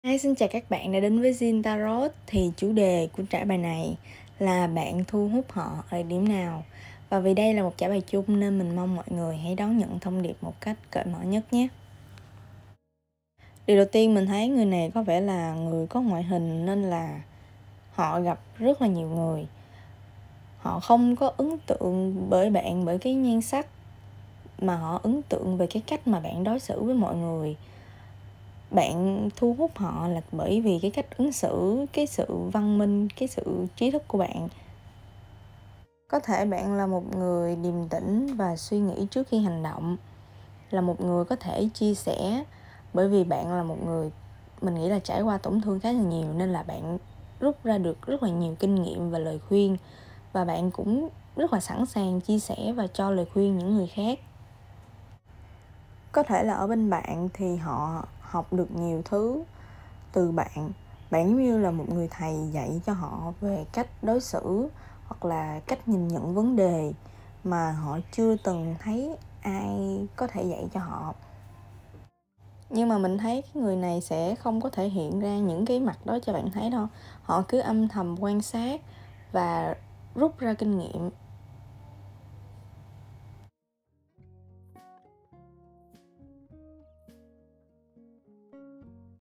Hi, xin chào các bạn đã đến với Zin Tarot. Thì chủ đề của trải bài này là bạn thu hút họ ở điểm nào. Và vì đây là một trải bài chung nên mình mong mọi người hãy đón nhận thông điệp một cách cởi mở nhất nhé. Điều đầu tiên mình thấy người này có vẻ là người có ngoại hình nên là họ gặp rất là nhiều người. Họ không có ấn tượng bởi bạn bởi cái nhan sắc, mà họ ấn tượng về cái cách mà bạn đối xử với mọi người. Bạn thu hút họ là bởi vì cái cách ứng xử, cái sự văn minh, cái sự trí thức của bạn. Có thể bạn là một người điềm tĩnh và suy nghĩ trước khi hành động, là một người có thể chia sẻ, bởi vì bạn là một người mình nghĩ là trải qua tổn thương khá là nhiều, nên là bạn rút ra được rất là nhiều kinh nghiệm và lời khuyên, và bạn cũng rất là sẵn sàng chia sẻ và cho lời khuyên những người khác. Có thể là ở bên bạn thì họ học được nhiều thứ từ bạn. Bạn giống như là một người thầy dạy cho họ về cách đối xử hoặc là cách nhìn nhận vấn đề mà họ chưa từng thấy ai có thể dạy cho họ. Nhưng mà mình thấy cái người này sẽ không có thể hiện ra những cái mặt đó cho bạn thấy đâu. Họ cứ âm thầm quan sát và rút ra kinh nghiệm.